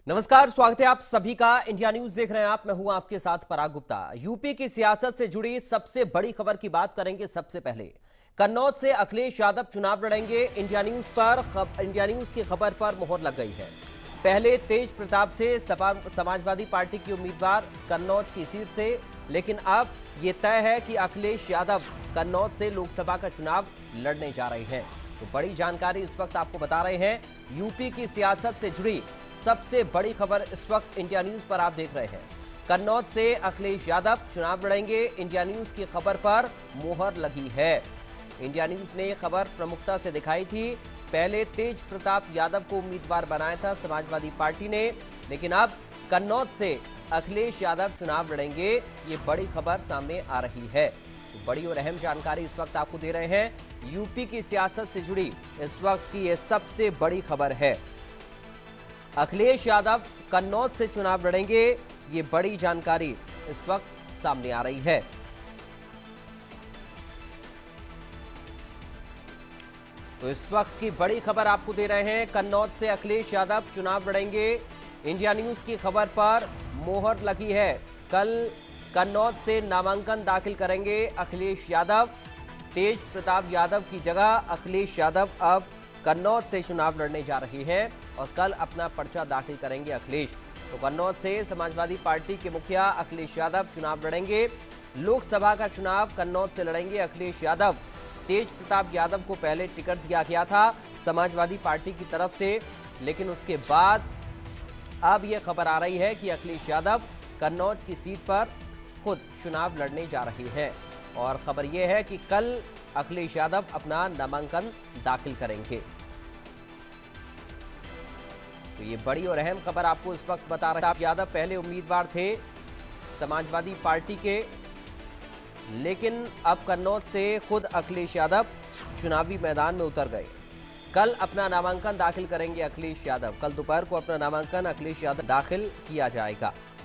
नमस्कार, स्वागत है आप सभी का। इंडिया न्यूज देख रहे हैं आप। मैं हूं आपके साथ पराग गुप्ता। यूपी की सियासत से जुड़ी सबसे बड़ी खबर की बात करेंगे। सबसे पहले कन्नौज से अखिलेश यादव चुनाव लड़ेंगे। इंडिया न्यूज की खबर पर मुहर लग गई है। पहले तेज प्रताप से समाजवादी पार्टी की उम्मीदवार कन्नौज की सीट से, लेकिन अब ये तय है कि अखिलेश यादव कन्नौज से लोकसभा का चुनाव लड़ने जा रहे हैं। तो बड़ी जानकारी इस वक्त आपको बता रहे हैं। यूपी की सियासत से जुड़ी सबसे बड़ी खबर इस वक्त इंडिया न्यूज पर आप देख रहे हैं। कन्नौज से अखिलेश यादव चुनाव लड़ेंगे। इंडिया न्यूज की खबर पर मुहर लगी है। इंडिया न्यूज ने खबर प्रमुखता से दिखाई थी। पहले तेज प्रताप यादव को उम्मीदवार बनाया था समाजवादी पार्टी ने, लेकिन अब कन्नौज से अखिलेश यादव चुनाव लड़ेंगे। ये बड़ी खबर सामने आ रही है। तो बड़ी और अहम जानकारी इस वक्त आपको दे रहे हैं। यूपी की सियासत से जुड़ी इस वक्त की यह सबसे बड़ी खबर है। अखिलेश यादव कन्नौज से चुनाव लड़ेंगे। ये बड़ी जानकारी इस वक्त सामने आ रही है। तो इस वक्त की बड़ी खबर आपको दे रहे हैं। कन्नौज से अखिलेश यादव चुनाव लड़ेंगे। इंडिया न्यूज की खबर पर मोहर लगी है। कल कन्नौज से नामांकन दाखिल करेंगे अखिलेश यादव। तेज प्रताप यादव की जगह अखिलेश यादव अब कन्नौज से चुनाव लड़ने जा रहे हैं और कल अपना पर्चा दाखिल करेंगे अखिलेश। तो कन्नौज से समाजवादी पार्टी के मुखिया अखिलेश यादव चुनाव लड़ेंगे। लोकसभा का चुनाव कन्नौज से लड़ेंगे अखिलेश यादव। तेज प्रताप यादव को पहले टिकट दिया गया था समाजवादी पार्टी की तरफ से, लेकिन उसके बाद अब यह खबर आ रही है कि अखिलेश यादव कन्नौज की सीट पर खुद चुनाव लड़ने जा रहे हैं। और खबर यह है कि कल अखिलेश यादव अपना नामांकन दाखिल करेंगे। तो ये बड़ी और अहम खबर आपको इस वक्त बता रहे हैं। यादव पहले उम्मीदवार थे समाजवादी पार्टी के, लेकिन अब कन्नौज से खुद अखिलेश यादव चुनावी मैदान में उतर गए। कल अपना नामांकन दाखिल करेंगे अखिलेश यादव। कल दोपहर को अपना नामांकन अखिलेश यादव दाखिल किया जाएगा।